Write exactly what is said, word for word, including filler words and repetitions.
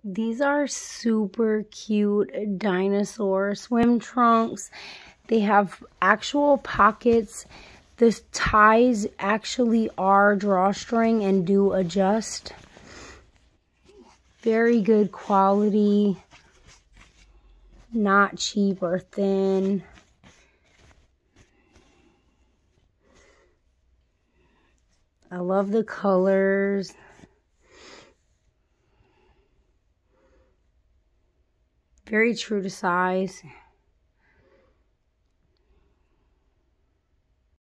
These are super cute dinosaur swim trunks. They have actual pockets. The ties actually are drawstring and do adjust. Very good quality. Not cheap or thin. I love the colors. Very true to size.